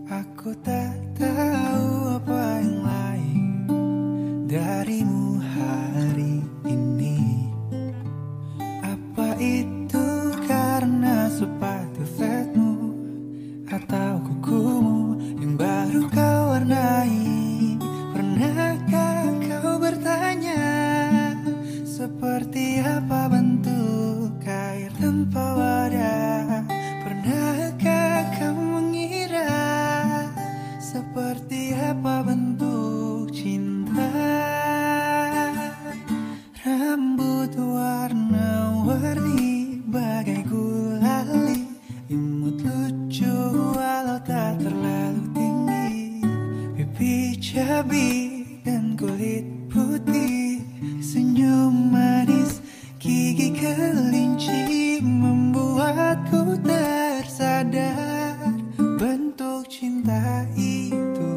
Aku tak tahu apa yang lain darimu hari ini. Apa itu karena sepatu flatmu atau kukumu yang baru kau warnai? Pernahkah kau bertanya seperti apa bentuk air tanpa wadah? Pernahkah kau mengira seperti apa bentuk cinta? Rambut warna-warni bagai gulali, imut lucu walau tak terlalu tinggi, pipi cabi dan kulit putih, senyum manis gigi kelinci membuatku tersadar bentuk cinta itu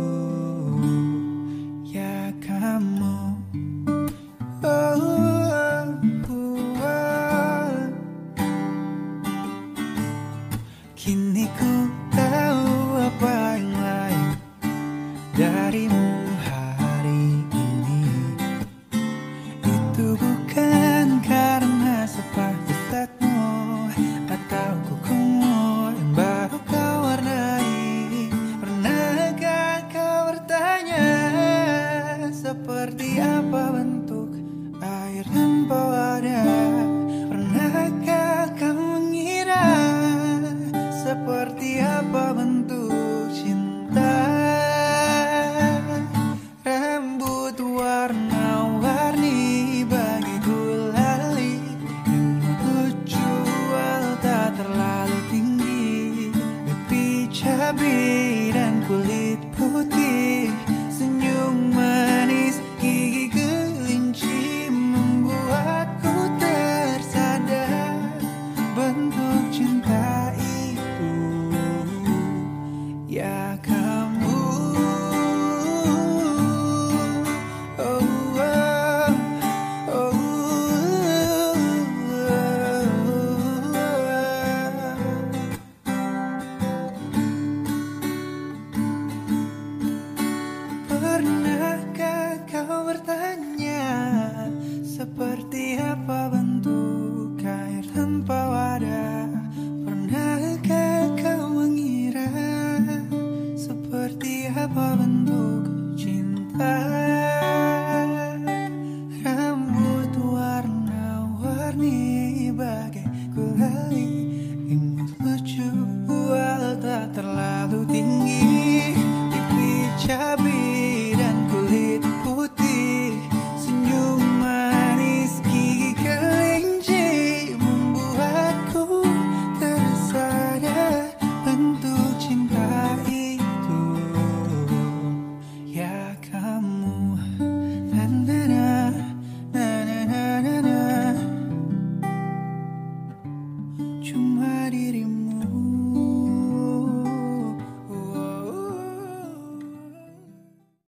ya kamu. Oh, oh, oh. Kini ku tahu apa yang lain darimu hari ini. Itu bukan karena sepatu flatmu atau kukumu yang baru kau warnai. Pernahkah kau bertanya seperti apa bentuk air tanpa wadah? Pernahkah kau mengira seperti apa bentuk cinta? Rambut warna-warni bagai gulali, imut lucu walau tak terlalu tinggi, pipi cabai dan kulit putih, senyum manis